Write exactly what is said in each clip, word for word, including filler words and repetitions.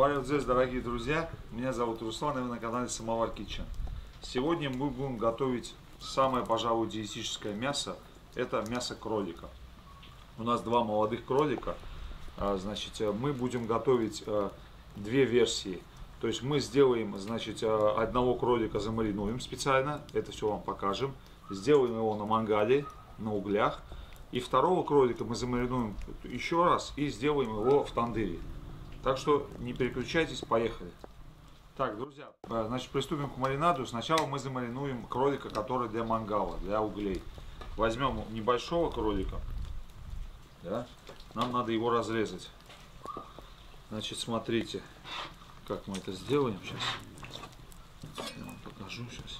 Барев Дзес, дорогие друзья, меня зовут Руслан, и вы на канале Самовар Kitchen. Сегодня мы будем готовить самое, пожалуй, диетическое мясо. Это мясо кролика. У нас два молодых кролика. Значит, мы будем готовить две версии. То есть мы сделаем, значит, одного кролика замаринуем специально, это все вам покажем. Сделаем его на мангале, на углях. И второго кролика мы замаринуем еще раз и сделаем его в тандыре. Так что не переключайтесь, поехали. Так, друзья, значит, приступим к маринаду. Сначала мы замаринуем кролика, который для мангала, для углей. Возьмем небольшого кролика. Да? Нам надо его разрезать. Значит, смотрите, как мы это сделаем сейчас. Я вам покажу сейчас.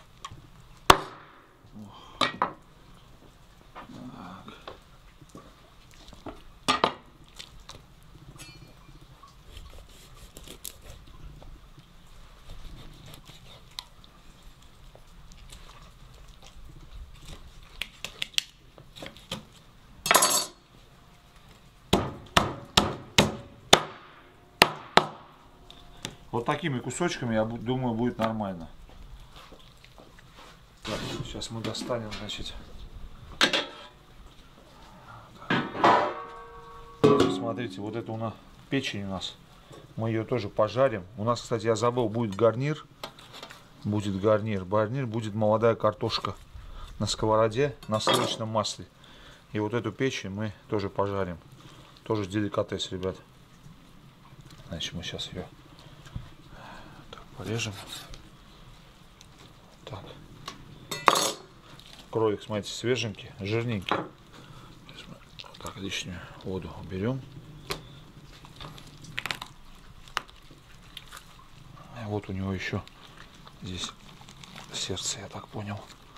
Вот такими кусочками, я думаю, будет нормально. Так, сейчас мы достанем, значит. Смотрите, вот это у нас печень у нас. Мы ее тоже пожарим. У нас, кстати, я забыл, будет гарнир. Будет гарнир. Гарнир будет молодая картошка на сковороде, на сливочном масле. И вот эту печень мы тоже пожарим. Тоже деликатес, ребят. Значит, мы сейчас ее порежем. Так. Кролик, смотрите, свеженький, жирненький. Так, лишнюю воду уберем. И вот у него еще здесь сердце, я так понял.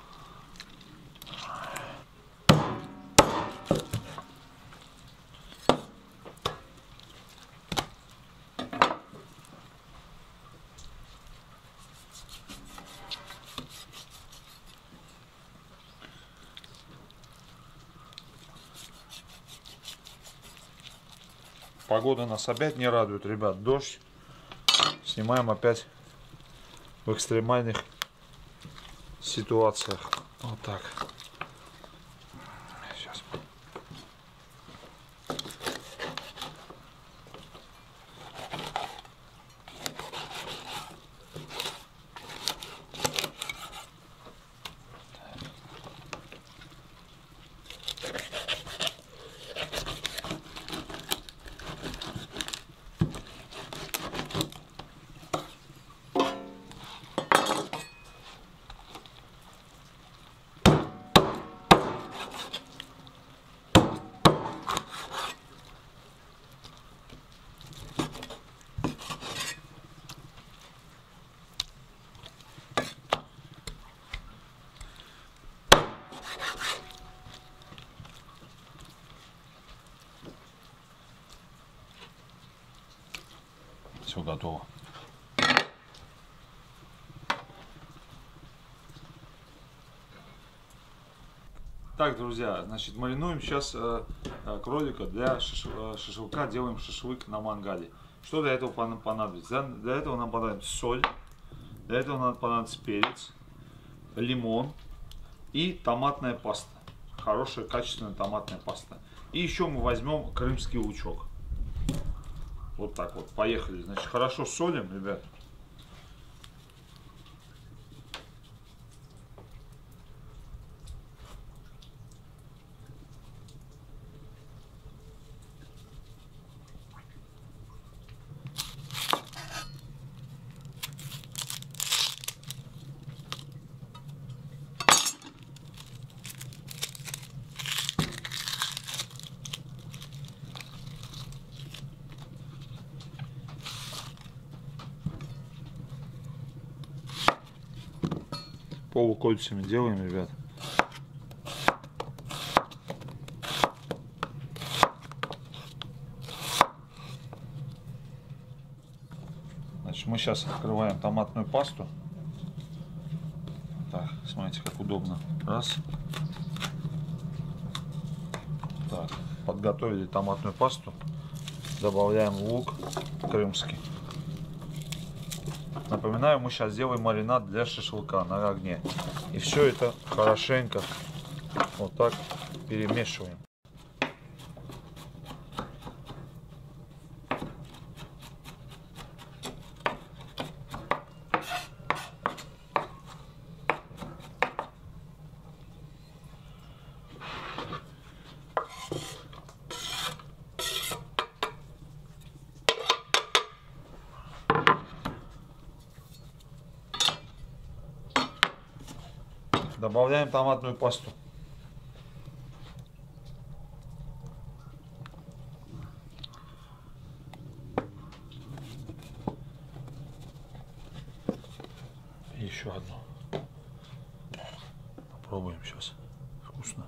Погода нас опять не радует, ребят. Дождь. Снимаем опять в экстремальных ситуациях. Вот так. Сейчас. Все готово. Так, друзья, значит, маринуем сейчас э, кролика для шаш... шашлыка, делаем шашлык на мангале. Что для этого понадобится? Для этого нам понадобится соль, для этого нам понадобится перец, лимон и томатная паста. Хорошая, качественная томатная паста. И еще мы возьмем крымский лучок. Вот так вот, поехали. Значит, хорошо солим, ребят. Полукольцами делаем, ребят. Значит, мы сейчас открываем томатную пасту. Так, смотрите, как удобно. Раз. Так, подготовили томатную пасту. Добавляем лук крымский. Напоминаю, мы сейчас делаем маринад для шашлыка на огне. И все это хорошенько вот так перемешиваем. Добавляем томатную пасту. И еще одну. Попробуем сейчас. Вкусно.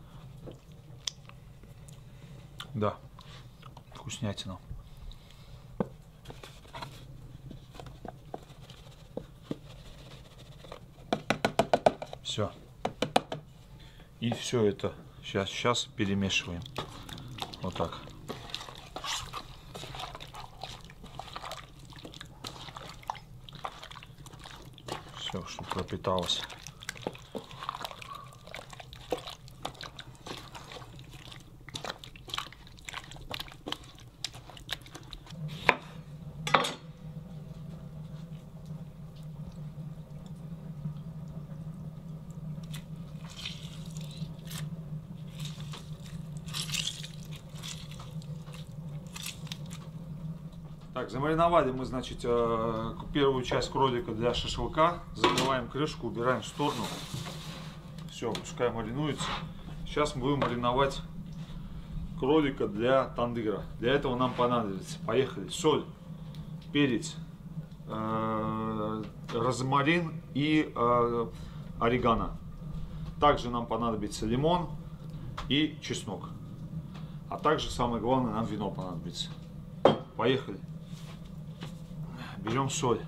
Да, вкуснятина. Все. И все это сейчас, сейчас перемешиваем. Вот так. Все, чтобы пропиталось. Так, замариновали мы, значит, первую часть кролика для шашлыка. Закрываем крышку, убираем в сторону. Все, пускай маринуется. Сейчас мы будем мариновать кролика для тандыра. Для этого нам понадобится, поехали, соль, перец, э, розмарин и э, орегано. Также нам понадобится лимон и чеснок. А также, самое главное, нам вино понадобится. Поехали. Берем соль.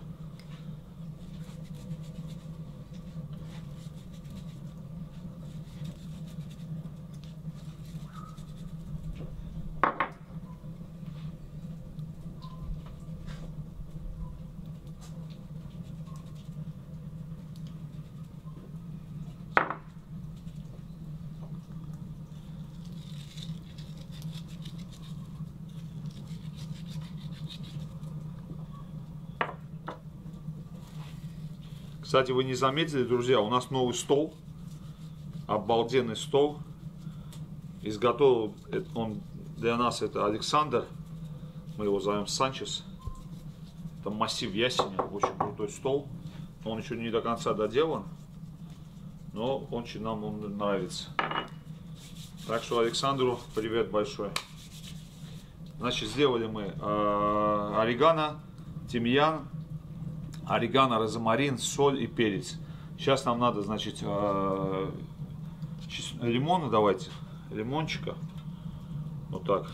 Кстати, вы не заметили, друзья, у нас новый стол. Обалденный стол. Изготовил он для нас это Александр. Мы его зовем Санчес. Это массив ясеня. Очень крутой стол. Он еще не до конца доделан. Но очень нам он нравится. Так что Александру привет большой. Значит, сделали мы э, орегано, тимьян, орегано, розмарин, соль и перец. Сейчас нам надо, значит, э, лимона давайте, лимончика. Вот так.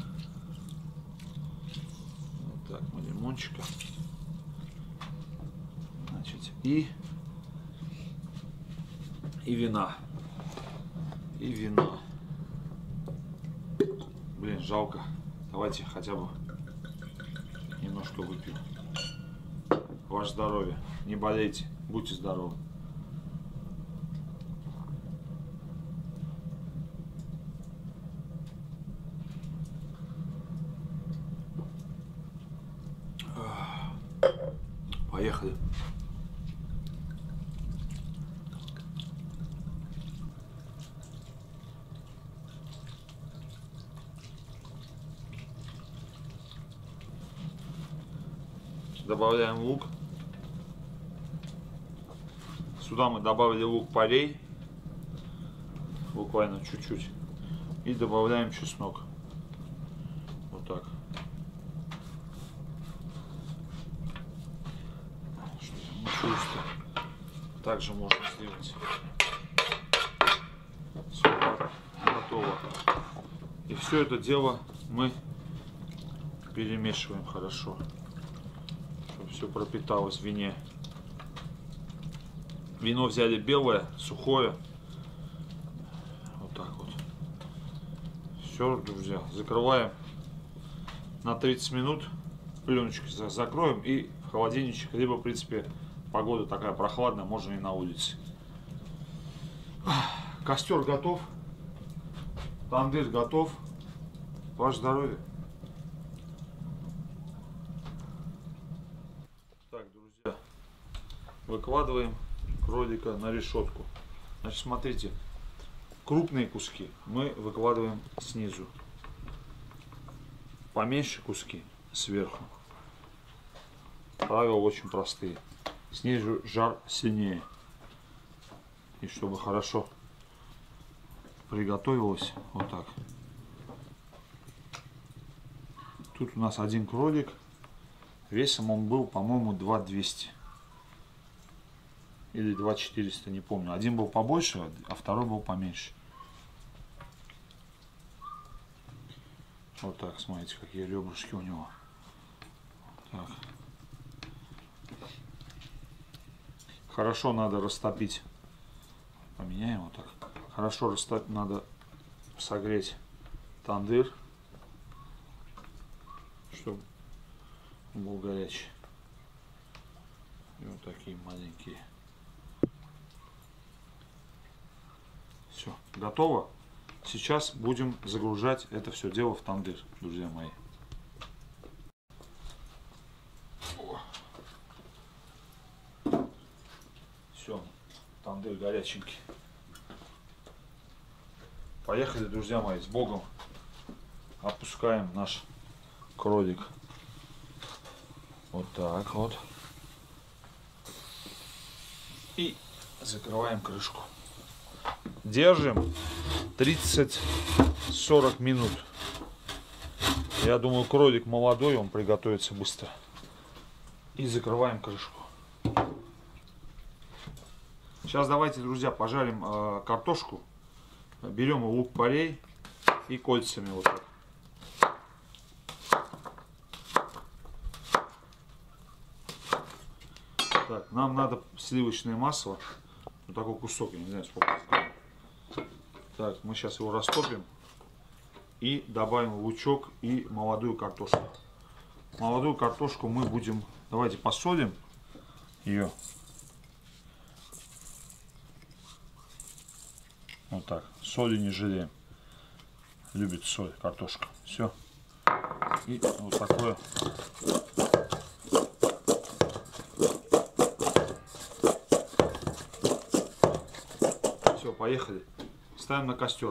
Вот так мы лимончика. Значит, и, и вина. И вина. Блин, жалко. Давайте хотя бы немножко выпью. Ваше здоровье. Не болейте. Будьте здоровы. Поехали. Добавляем лук. Сюда мы добавили лук-порей. Буквально чуть-чуть. И добавляем чеснок. Вот так. Чисто. Также можно сделать. Все, готово. И все это дело мы перемешиваем хорошо. Все пропиталось в вине. Вино взяли белое, сухое. Вот так вот. Все, друзья, закрываем на тридцать минут. Пленочкой закроем и в холодильничек, либо, в принципе, погода такая прохладная, можно и на улице. Костер готов, тандыр готов. Ваше здоровье. Так, друзья, выкладываем кролика на решетку. Значит, смотрите, крупные куски мы выкладываем снизу, поменьше куски сверху. Правила очень простые. Снизу жар сильнее. И чтобы хорошо приготовилось, вот так. Тут у нас один кролик. Весом он был, по-моему, два двести. Или два четыреста, не помню. Один был побольше, а второй был поменьше. Вот так, смотрите, какие ребрышки у него. Так. Хорошо надо растопить. Поменяем вот так. Хорошо растопить, надо согреть тандыр, чтобы был горячий. И вот такие маленькие. Все, готово. Сейчас будем загружать это все дело в тандыр, друзья мои. Все, тандыр горяченький. Поехали, друзья мои, с Богом. Опускаем наш кролик. Вот так вот. И закрываем крышку. Держим тридцать-сорок минут. Я думаю, кролик молодой, он приготовится быстро. И закрываем крышку. Сейчас давайте, друзья, пожарим э, картошку. Берем лук-порей и кольцами вот так. Так, нам надо сливочное масло. Вот такой кусок, я не знаю, сколько. Так, мы сейчас его растопим. И добавим лучок и молодую картошку. Молодую картошку мы будем... Давайте посолим ее. Вот так. Соли не жалеем. Любит соль картошка. Все. И вот такое. Все, поехали. Ставим на костер.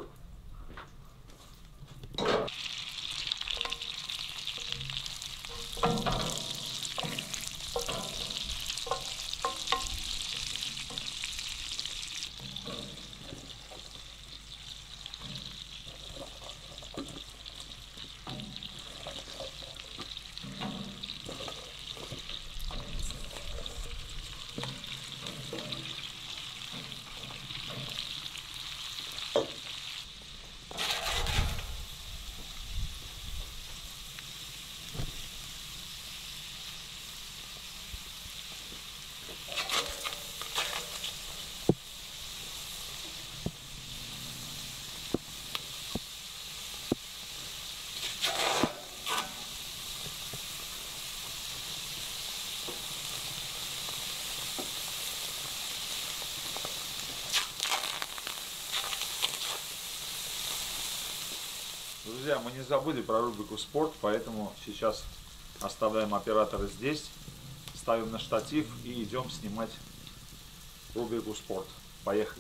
Друзья, мы не забыли про рубрику «Спорт», поэтому сейчас оставляем оператора здесь, ставим на штатив и идем снимать рубрику «Спорт». Поехали!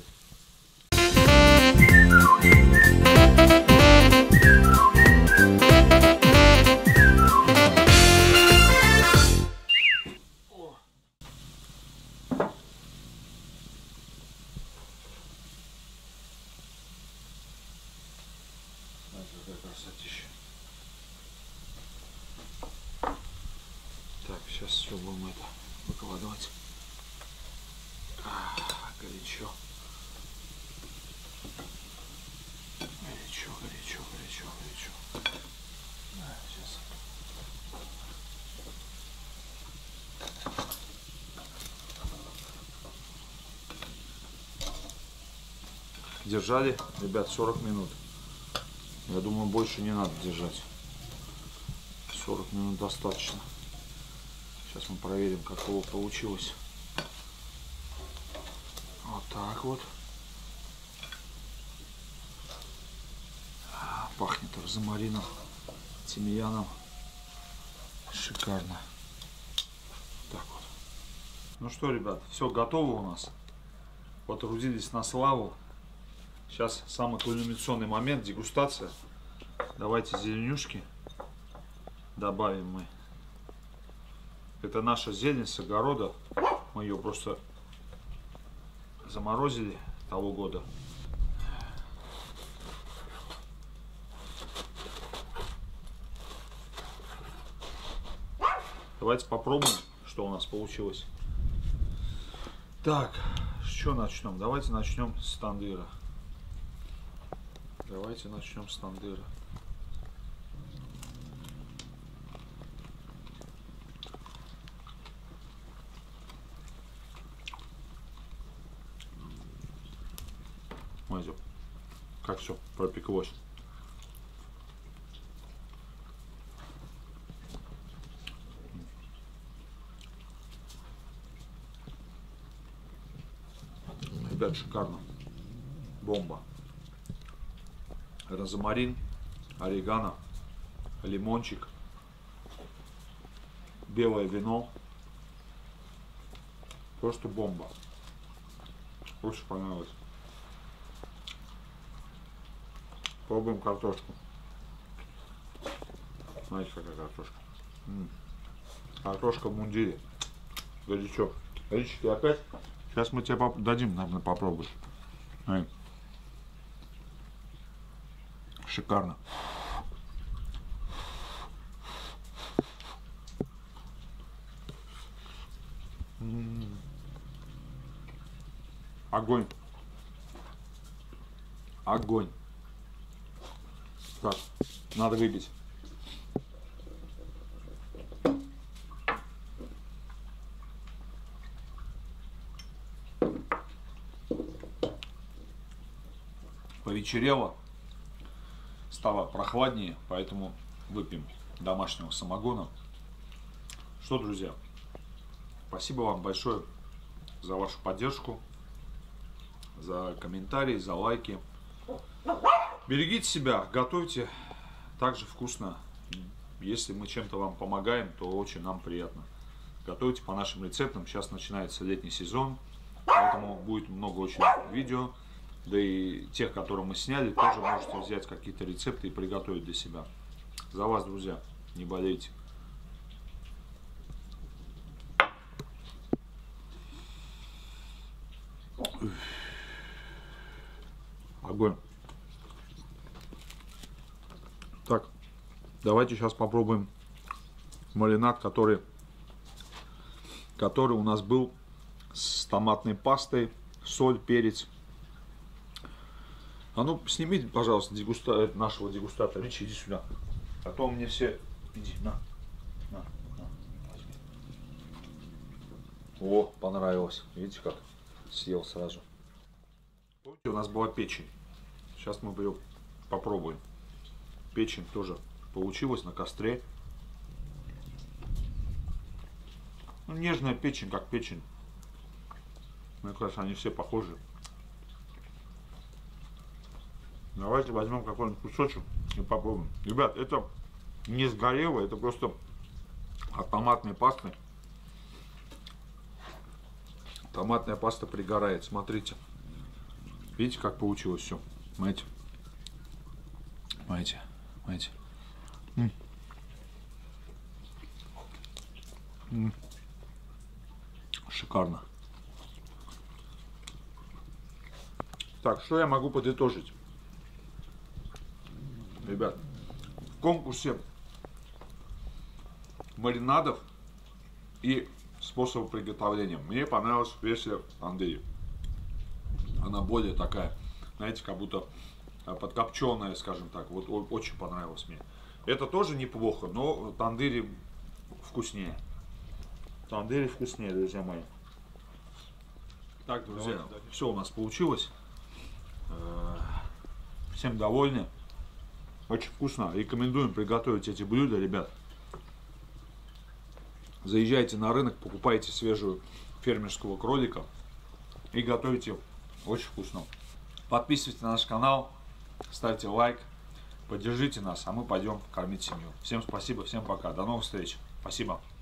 Красотища. Так, сейчас все будем это выкладывать. А, горячо. Горячо, горячо, горячо, горячо. А, сейчас. Держали, ребят, сорок минут. Я думаю, больше не надо держать. сорок минут достаточно. Сейчас мы проверим, какого получилось. Вот так вот. Пахнет розмарином, тимьяном. Шикарно. Так вот. Ну что, ребят, все готово у нас. Потрудились на славу. Сейчас самый кульминационный момент, дегустация. Давайте зеленюшки добавим мы. Это наша зелень с огорода. Мы ее просто заморозили того года. Давайте попробуем, что у нас получилось. Так, с чего начнем? Давайте начнем с тандыра. Давайте начнем с тандыра. Смотрите, как все пропеклось. Ребят, шикарно. Бомба. Розмарин, орегано, лимончик, белое вино. Просто бомба. Очень понравилось. Пробуем картошку. Знаете, какая картошка? М-м. Картошка в мундире. Горячо. Горячо, ты опять? Сейчас мы тебе поп дадим, наверное, попробовать. Ай. Шикарно. М-м-м. Огонь. Огонь. Так, надо выпить. Повечерело, стало прохладнее, поэтому выпьем домашнего самогона. Что, друзья, спасибо вам большое за вашу поддержку, за комментарии, за лайки. Берегите себя, готовьте так же вкусно. Если мы чем-то вам помогаем, то очень нам приятно. Готовьте по нашим рецептам. Сейчас начинается летний сезон, поэтому будет много очень видео. Да и тех, которые мы сняли, тоже можете взять какие-то рецепты и приготовить для себя. За вас, друзья, не болейте. Огонь. Так, давайте сейчас попробуем маринад, который, который у нас был с томатной пастой, соль, перец. А ну, снимите, пожалуйста, дегуста... нашего дегустатора. Ричи, иди сюда. А то мне все... Иди, на. На, на, возьми. О, понравилось. Видите, как съел сразу. У нас была печень. Сейчас мы ее попробуем. Печень тоже получилась на костре. Ну, нежная печень, как печень. Мне кажется, они все похожи. Давайте возьмем какой-нибудь кусочек и попробуем. Ребят, это не сгорело, это просто от томатной пасты. Томатная паста пригорает, смотрите. Видите, как получилось все? Смотрите. Смотрите, смотрите. М -м. Шикарно. Так, что я могу подытожить? Ребят, в конкурсе маринадов и способов приготовления мне понравилась версия Андрея. Она более такая, знаете, как будто подкопченая, скажем так. Вот очень понравилось мне. Это тоже неплохо, но в тандыре вкуснее. В тандыре вкуснее, друзья мои. Так, друзья, все у нас получилось. Всем довольны. Очень вкусно. Рекомендуем приготовить эти блюда, ребят. Заезжайте на рынок, покупайте свежую фермерского кролика и готовите очень вкусно. Подписывайтесь на наш канал, ставьте лайк, поддержите нас, а мы пойдем кормить семью. Всем спасибо, всем пока, до новых встреч. Спасибо.